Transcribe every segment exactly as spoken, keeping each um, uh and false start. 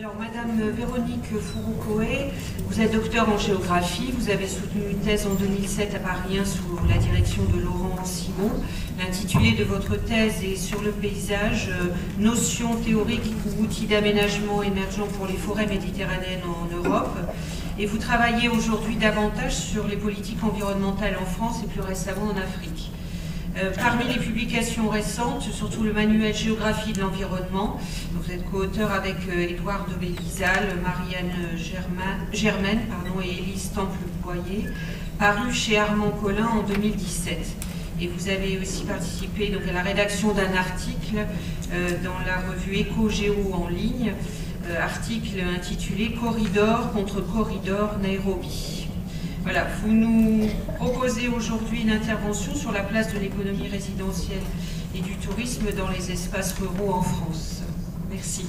Alors, Madame Véronique Fourou-Coé, vous êtes docteur en géographie, vous avez soutenu une thèse en deux mille sept à Paris un sous la direction de Laurent Simon. L'intitulé de votre thèse est sur le paysage, euh, notions théoriques ou outils d'aménagement émergents pour les forêts méditerranéennes en Europe. Et vous travaillez aujourd'hui davantage sur les politiques environnementales en France et plus récemment en Afrique. Euh, parmi les publications récentes, surtout le manuel Géographie de l'environnement, vous êtes co-auteur avec euh, Édouard de Bélizal, Marianne Germain, Germaine pardon, et Élise Temple-Boyer, paru chez Armand Collin en deux mille dix-sept. Et vous avez aussi participé donc, à la rédaction d'un article euh, dans la revue Éco-Géo en ligne, euh, article intitulé « Corridor contre corridor Nairobi ». Voilà, vous nous proposez aujourd'hui une intervention sur la place de l'économie résidentielle et du tourisme dans les espaces ruraux en France. Merci.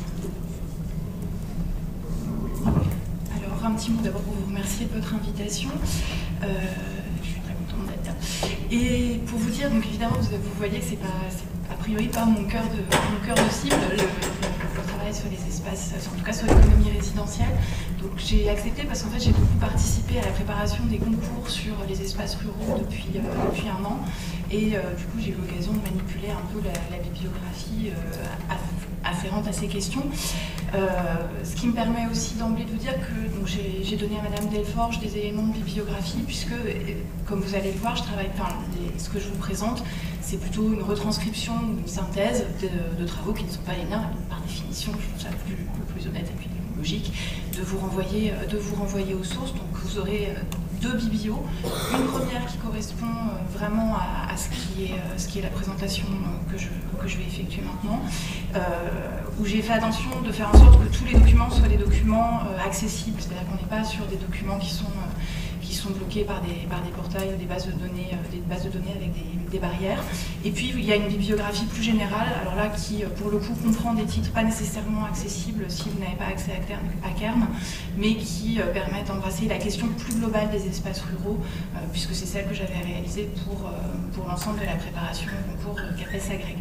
Alors, un petit mot d'abord pour vous remercier de votre invitation. Euh, je suis très contente d'être là. Et pour vous dire, donc évidemment, vous, vous voyez que c'est pas, a priori pas mon cœur de, mon cœur de cible, le, le, le travail sur les espaces, en tout cas sur l'économie résidentielle. Donc j'ai accepté parce qu'en fait j'ai beaucoup participé à la préparation des concours sur les espaces ruraux depuis, euh, depuis un an. Et euh, du coup j'ai eu l'occasion de manipuler un peu la, la bibliographie euh, afférente à ces questions. Euh, ce qui me permet aussi d'emblée de vous dire que j'ai donné à Madame Delforge des éléments de bibliographie puisque, comme vous allez le voir, je travaille, enfin, les, ce que je vous présente, c'est plutôt une retranscription, une synthèse de, de travaux qui ne sont pas les miens. Par définition, je trouve ça plus, plus honnête et puis logique de vous renvoyer, de vous renvoyer aux sources. Donc vous aurez deux biblios. Une première qui correspond vraiment à, à ce, qui est, ce qui est la présentation que je, que je vais effectuer maintenant, euh, où j'ai fait attention de faire en sorte que tous les documents soient des documents euh, accessibles, c'est-à-dire qu'on n'est pas sur des documents qui sont, euh, qui sont bloqués par des, par des portails ou des bases de données, euh, des bases de données avec des, des barrières. Et puis il y a une bibliographie plus générale, alors là qui pour le coup comprend des titres pas nécessairement accessibles si vous n'avez pas accès à Cairn, mais qui euh, permettent d'embrasser la question plus globale des espaces ruraux, euh, puisque c'est celle que j'avais réalisée pour, euh, pour l'ensemble de la préparation au concours euh, CAPES Agrég.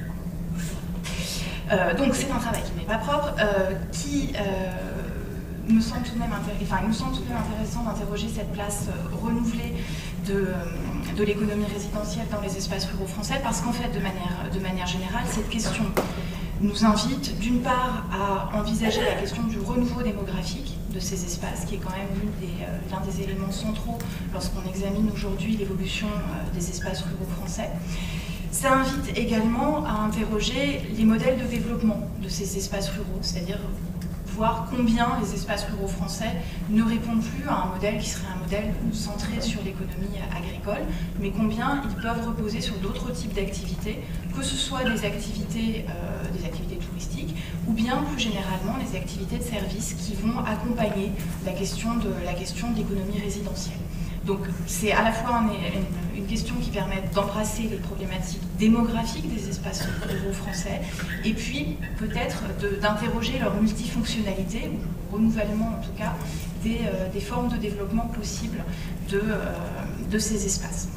Euh, donc c'est un travail qui n'est pas propre, euh, qui euh, me semble tout de même, enfin, il me semble tout de même intéressant d'interroger cette place euh, renouvelée de, euh, de l'économie résidentielle dans les espaces ruraux français, parce qu'en fait, de manière, de manière générale, cette question nous invite d'une part à envisager la question du renouveau démographique de ces espaces, qui est quand même l'un des, euh, des éléments centraux lorsqu'on examine aujourd'hui l'évolution euh, des espaces ruraux français. Ça invite également à interroger les modèles de développement de ces espaces ruraux, c'est-à-dire voir combien les espaces ruraux français ne répondent plus à un modèle qui serait un modèle centré sur l'économie agricole, mais combien ils peuvent reposer sur d'autres types d'activités, que ce soit des activités, euh, des activités touristiques, ou bien plus généralement les activités de services qui vont accompagner la question de la question de l'économie résidentielle. Donc c'est à la fois un, une, une question qui permet d'embrasser les problématiques démographiques des espaces ruraux français et puis peut-être d'interroger leur multifonctionnalité, ou le renouvellement en tout cas, des, euh, des formes de développement possibles de, euh, de ces espaces.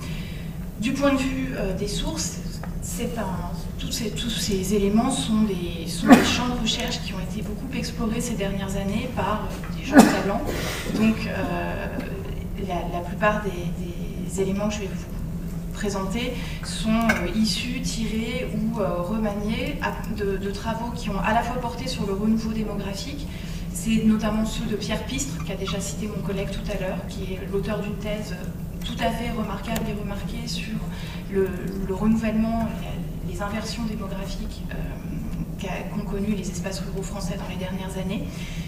Du point de vue euh, des sources, c'est un, tous, ces, tous ces éléments sont des, sont des champs de recherche qui ont été beaucoup explorés ces dernières années par euh, des gens de talent. Donc, euh, La, la plupart des, des éléments que je vais vous présenter sont euh, issus, tirés ou euh, remaniés à, de, de travaux qui ont à la fois porté sur le renouveau démographique. C'est notamment ceux de Pierre Pistre, qui a déjà cité mon collègue tout à l'heure, qui est l'auteur d'une thèse tout à fait remarquable et remarquée sur le, le renouvellement, les, les inversions démographiques euh, qu'ont connues les espaces ruraux français dans les dernières années.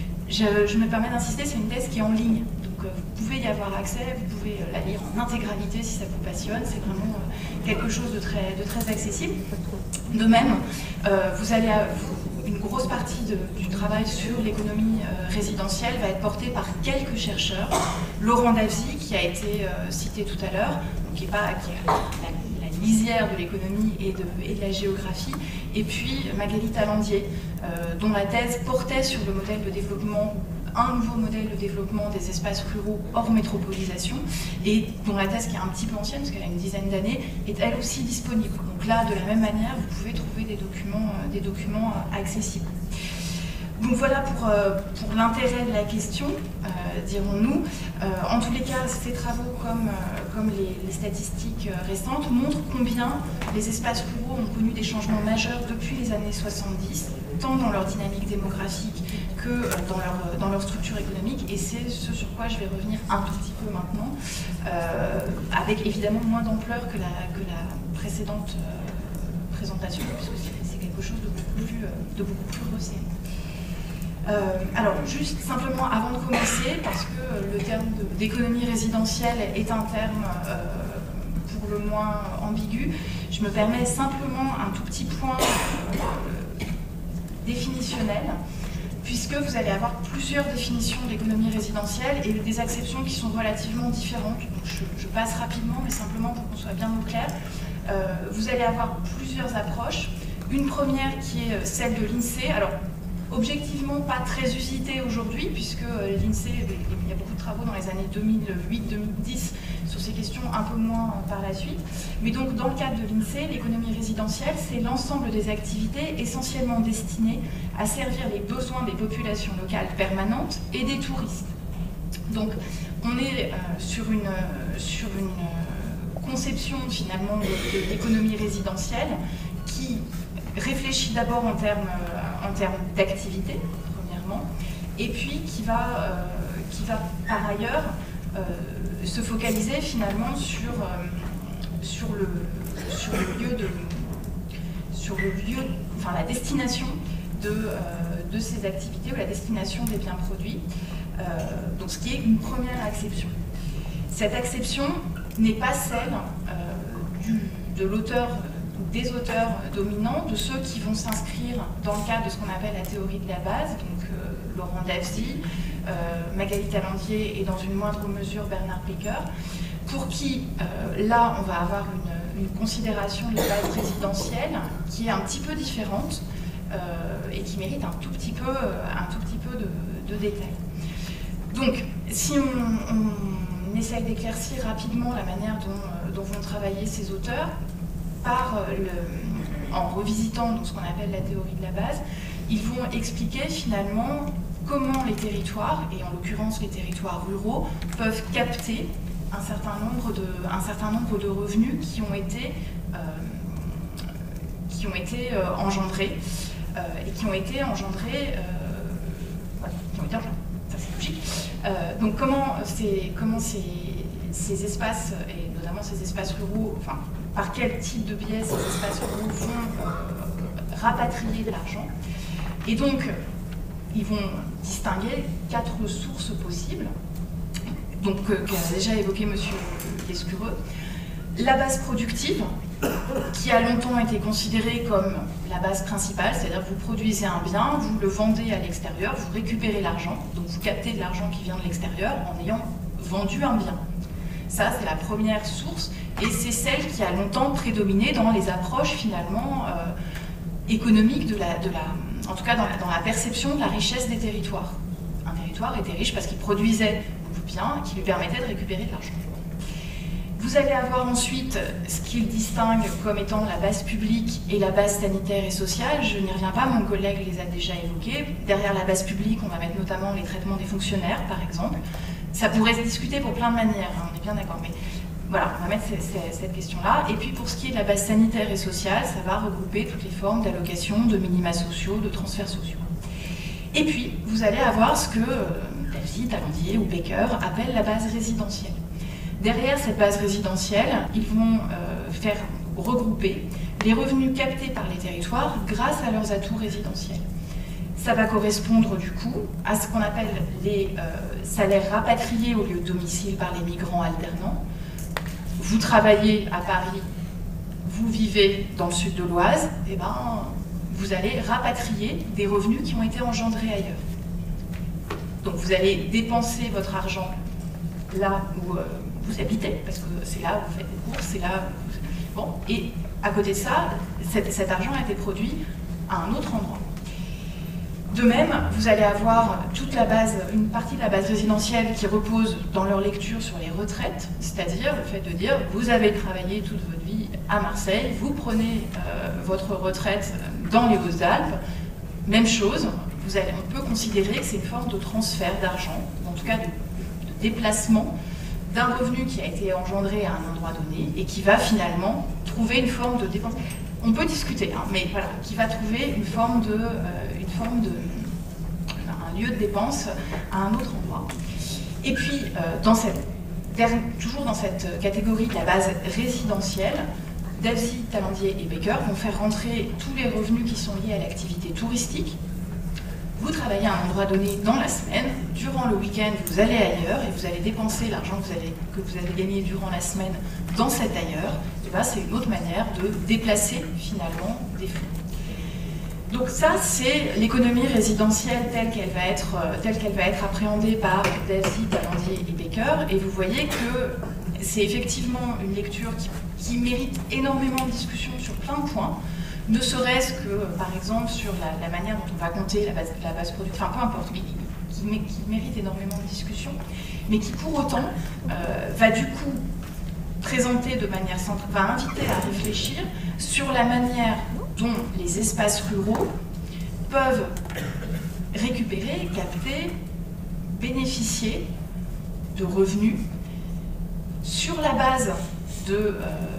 Je, je me permets d'insister, c'est une thèse qui est en ligne. Vous pouvez y avoir accès, vous pouvez la lire en intégralité si ça vous passionne, c'est vraiment quelque chose de très, de très accessible. De même, euh, vous allez à, vous, une grosse partie de, du travail sur l'économie euh, résidentielle va être portée par quelques chercheurs. Laurent Davzy, qui a été euh, cité tout à l'heure, qui est, pas, qui est la, la lisière de l'économie et de, et de la géographie, et puis Magali Talandier, euh, dont la thèse portait sur le modèle de développement, un nouveau modèle de développement des espaces ruraux hors métropolisation, et dont la thèse, qui est un petit peu ancienne, parce qu'elle a une dizaine d'années, est elle aussi disponible. Donc là, de la même manière, vous pouvez trouver des documents, euh, des documents euh, accessibles. Donc voilà pour, euh, pour l'intérêt de la question, euh, dirons-nous. Euh, en tous les cas, ces travaux, comme, euh, comme les, les statistiques récentes, montrent combien les espaces ruraux ont connu des changements majeurs depuis les années soixante-dix, tant dans leur dynamique démographique que dans leur, dans leur structure économique. Et c'est ce sur quoi je vais revenir un tout petit peu maintenant, euh, avec évidemment moins d'ampleur que la, que la précédente euh, présentation, puisque c'est quelque chose de beaucoup plus, de beaucoup plus resserré. Euh, alors, juste simplement avant de commencer, parce que le terme d'économie résidentielle est un terme euh, pour le moins ambigu, je me permets simplement un tout petit point euh, définitionnel, puisque vous allez avoir plusieurs définitions de l'économie résidentielle et des acceptions qui sont relativement différentes. Donc je, je passe rapidement, mais simplement pour qu'on soit bien au clair. Euh, vous allez avoir plusieurs approches. Une première qui est celle de l'INSEE. Alors, objectivement pas très usitée aujourd'hui, puisque l'INSEE, il y a beaucoup de travaux dans les années deux mille huit deux mille dix sur ces questions, un peu moins par la suite. Mais donc, dans le cadre de l'INSEE, l'économie résidentielle, c'est l'ensemble des activités essentiellement destinées à servir les besoins des populations locales permanentes et des touristes. Donc, on est euh, sur une, euh, sur une euh, conception, finalement, de, de l'économie résidentielle qui réfléchit d'abord en termes euh, en termes d'activité, premièrement, et puis qui va, euh, qui va par ailleurs euh, se focaliser finalement sur, euh, sur, le, sur le lieu de sur le lieu, enfin la destination de, euh, de ces activités ou la destination des biens produits. Euh, donc ce qui est une première acception. Cette acception n'est pas celle euh, du, de l'auteur des auteurs dominants, de ceux qui vont s'inscrire dans le cadre de ce qu'on appelle la théorie de la base, donc euh, Laurent Davzy, euh, Magali Talandier et dans une moindre mesure Bernard Pecker, pour qui, euh, là, on va avoir une, une considération de la base résidentielle qui est un petit peu différente euh, et qui mérite un tout petit peu, un tout petit peu de, de détails. Donc, si on, on essaye d'éclaircir rapidement la manière dont, dont vont travailler ces auteurs, Par le, en revisitant donc, ce qu'on appelle la théorie de la base, ils vont expliquer finalement comment les territoires, et en l'occurrence les territoires ruraux, peuvent capter un certain nombre de, un certain nombre de revenus qui ont été, euh, qui ont été euh, engendrés, euh, et qui ont été engendrés, euh, ouais, qui ont été engendrés, ça c'est logique. Euh, donc comment, comment ces, ces espaces, et notamment ces espaces ruraux, enfin, par quel type de biais ces espaces ruraux vont euh, rapatrier de l'argent. Et donc, ils vont distinguer quatre sources possibles, donc euh, qu'a déjà évoqué M. Lescureux. La base productive, qui a longtemps été considérée comme la base principale, c'est-à-dire que vous produisez un bien, vous le vendez à l'extérieur, vous récupérez l'argent, donc vous captez de l'argent qui vient de l'extérieur en ayant vendu un bien. Ça, c'est la première source, et c'est celle qui a longtemps prédominé dans les approches, finalement, euh, économiques, de la, de la, en tout cas dans la, dans la perception de la richesse des territoires. Un territoire était riche parce qu'il produisait du bien qui lui permettait de récupérer de l'argent. Vous allez avoir ensuite ce qu'il distingue comme étant la base publique et la base sanitaire et sociale. Je n'y reviens pas, mon collègue les a déjà évoqués. Derrière la base publique, on va mettre notamment les traitements des fonctionnaires, par exemple. Ça pourrait se discuter pour plein de manières, hein, on est bien d'accord, mais voilà, on va mettre cette question-là. Et puis pour ce qui est de la base sanitaire et sociale, ça va regrouper toutes les formes d'allocations, de minima sociaux, de transferts sociaux. Et puis, vous allez avoir ce que euh, Davzy, Talandier ou Pecker appellent la base résidentielle. Derrière cette base résidentielle, ils vont euh, faire regrouper les revenus captés par les territoires grâce à leurs atouts résidentiels. Ça va correspondre du coup à ce qu'on appelle les euh, salaires rapatriés au lieu de domicile par les migrants alternants. Vous travaillez à Paris, vous vivez dans le sud de l'Oise, et ben, vous allez rapatrier des revenus qui ont été engendrés ailleurs. Donc vous allez dépenser votre argent là où euh, vous habitez, parce que c'est là où vous faites des courses, c'est là où vous... Bon, et à côté de ça, cet, cet argent a été produit à un autre endroit. De même, vous allez avoir toute la base, une partie de la base résidentielle qui repose dans leur lecture sur les retraites, c'est-à-dire le fait de dire vous avez travaillé toute votre vie à Marseille, vous prenez euh, votre retraite dans les Hautes-Alpes, même chose, vous allez, on peut considérer que c'est une forme de transfert d'argent, ou en tout cas de, de déplacement d'un revenu qui a été engendré à un endroit donné et qui va finalement trouver une forme de dépense. On peut discuter, hein, mais voilà, qui va trouver une forme de, euh, une forme de, un lieu de dépense à un autre endroit. Et puis, euh, dans cette, toujours dans cette catégorie de la base résidentielle, Delzy, Talandier et Baker vont faire rentrer tous les revenus qui sont liés à l'activité touristique. Vous travaillez à un endroit donné dans la semaine, durant le week-end, vous allez ailleurs et vous allez dépenser l'argent que vous avez, que vous avez gagné durant la semaine dans cet ailleurs. C'est une autre manière de déplacer finalement des flux. Donc ça, c'est l'économie résidentielle telle qu'elle va être, telle qu'elle va être appréhendée par Delzy, Talandier et Baker. Et vous voyez que c'est effectivement une lecture qui, qui mérite énormément de discussion sur plein de points. Ne serait-ce que, par exemple, sur la, la manière dont on va compter la base, la base produite, enfin peu importe, mais qui, qui, qui mérite énormément de discussion, mais qui pour autant euh, va du coup présenter de manière centrale, va inviter à réfléchir sur la manière dont les espaces ruraux peuvent récupérer, capter, bénéficier de revenus sur la base de... Euh,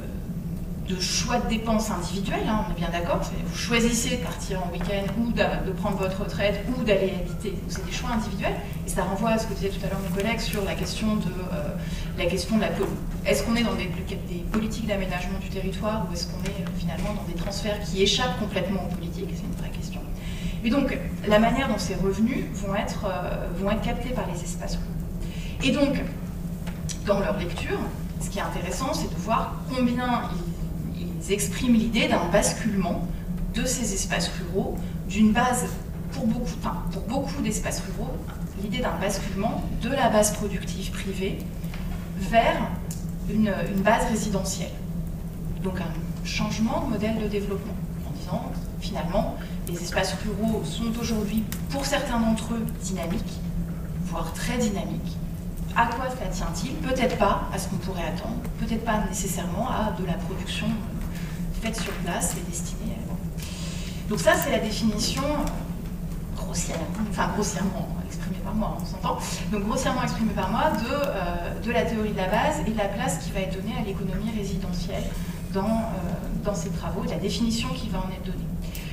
de choix de dépenses individuelles, hein, on est bien d'accord, vous choisissez de partir en week-end ou de, de prendre votre retraite ou d'aller habiter, c'est des choix individuels, et ça renvoie à ce que disait tout à l'heure mon collègue sur la question de euh, la question de la est-ce qu'on est dans des, des politiques d'aménagement du territoire ou est-ce qu'on est euh, finalement dans des transferts qui échappent complètement aux politiques, c'est une vraie question. Et donc, la manière dont ces revenus vont être, euh, vont être captés par les espaces ruraux. Et donc, dans leur lecture, ce qui est intéressant, c'est de voir combien ils Ils expriment l'idée d'un basculement de ces espaces ruraux, d'une base, pour beaucoup, enfin, pour beaucoup d'espaces ruraux, l'idée d'un basculement de la base productive privée vers une, une base résidentielle. Donc un changement de modèle de développement, en disant, finalement, les espaces ruraux sont aujourd'hui, pour certains d'entre eux, dynamiques, voire très dynamiques. À quoi cela tient-il? Peut-être pas à ce qu'on pourrait attendre, peut-être pas nécessairement à de la production faite sur place et destinée à... Donc ça, c'est la définition euh, grossière, enfin grossièrement exprimée par moi, on s'entend, donc grossièrement exprimée par moi de, euh, de la théorie de la base et de la place qui va être donnée à l'économie résidentielle dans, euh, dans ces travaux, de la définition qui va en être donnée.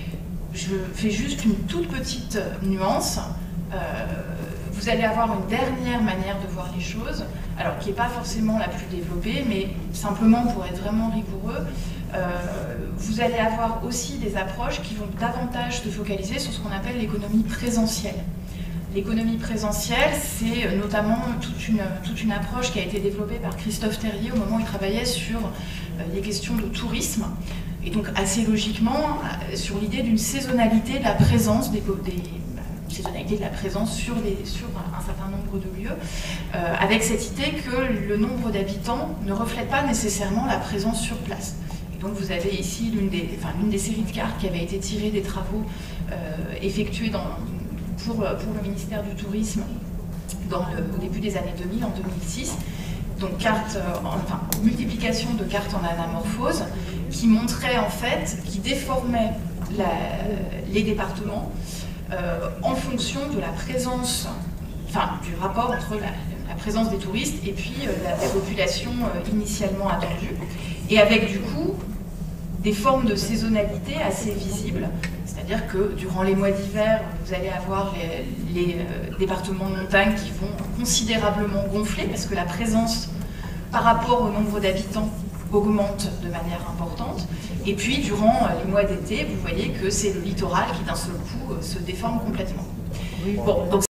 Je fais juste une toute petite nuance. Euh, Vous allez avoir une dernière manière de voir les choses, alors qui n'est pas forcément la plus développée, mais simplement pour être vraiment rigoureux, euh, vous allez avoir aussi des approches qui vont davantage se focaliser sur ce qu'on appelle l'économie présentielle. L'économie présentielle, c'est notamment toute une, toute une approche qui a été développée par Christophe Terrier au moment où il travaillait sur euh, les questions de tourisme, et donc assez logiquement euh, sur l'idée d'une saisonnalité de la présence des, des saisonnalité de la présence sur, les, sur un certain nombre de lieux, euh, avec cette idée que le nombre d'habitants ne reflète pas nécessairement la présence sur place. Et donc vous avez ici l'une des, enfin, l'une des séries de cartes qui avait été tirée des travaux euh, effectués dans, pour, pour le ministère du Tourisme dans le, au début des années deux mille, en deux mille six. Donc carte, euh, enfin, multiplication de cartes en anamorphose qui montrait en fait, qui déformait la, les départements Euh, en fonction de la présence, enfin du rapport entre la, la présence des touristes et puis euh, la, la population euh, initialement attendue, et avec du coup des formes de saisonnalité assez visibles, c'est-à-dire que durant les mois d'hiver, vous allez avoir les, les euh, départements de montagne qui vont considérablement gonfler parce que la présence par rapport au nombre d'habitants augmente de manière importante. Et puis, durant les mois d'été, vous voyez que c'est le littoral qui, d'un seul coup, se déforme complètement. Bon, donc